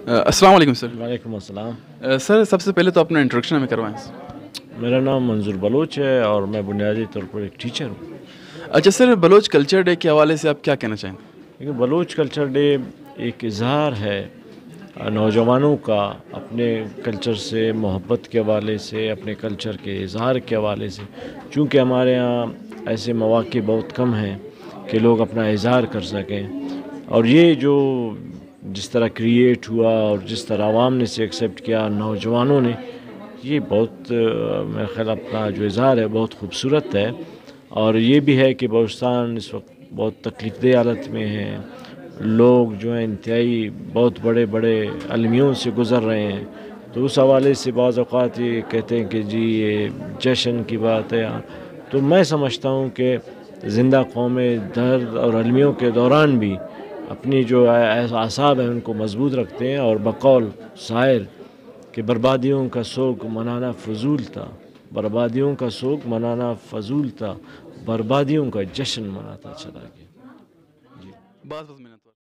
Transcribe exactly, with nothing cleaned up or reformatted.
अस्सलाम वालेकुम सर। वालेकुम अस्सलाम। अ, सर सबसे पहले तो अपना इंट्रोडक्शन हमें करवाएं। मेरा नाम मंजूर बलोच है और मैं बुनियादी तौर पर एक टीचर हूँ। अच्छा सर, बलोच कल्चर डे के हवाले से आप क्या कहना चाहेंगे? लेकिन बलोच कल्चर डे एक इजहार है नौजवानों का अपने कल्चर से मोहब्बत के हवाले से, अपने कल्चर के इजहार के हवाले से। चूँकि हमारे यहाँ ऐसे मौक़े बहुत कम हैं कि लोग अपना इजहार कर सकें, और ये जो जिस तरह क्रिएट हुआ और जिस तरह आवाम ने इसे एक्सेप्ट किया, नौजवानों ने, ये बहुत मेरा ख़्याल अपना जो इजहार है बहुत खूबसूरत है। और ये भी है कि बलूचिस्तान इस वक्त बहुत तकलीफ़देह हालत में है। लोग जो हैं इंतहाई बहुत बड़े बड़े अलमियों से गुज़र रहे हैं, तो उस हवाले से बाज़ औक़ात ये कहते हैं कि जी ये जश्न की बात है। तो मैं समझता हूँ कि ज़िंदा कौमें दर्द और अलमियों के दौरान भी अपनी जो आसाब है उनको मजबूत रखते हैं, और बकौल शायर कि बर्बादियों का सोग मनाना फजूल था, बर्बादियों का सोग मनाना फजूल था, बर्बादियों का जश्न मनाता चला गया। बस बस मिनट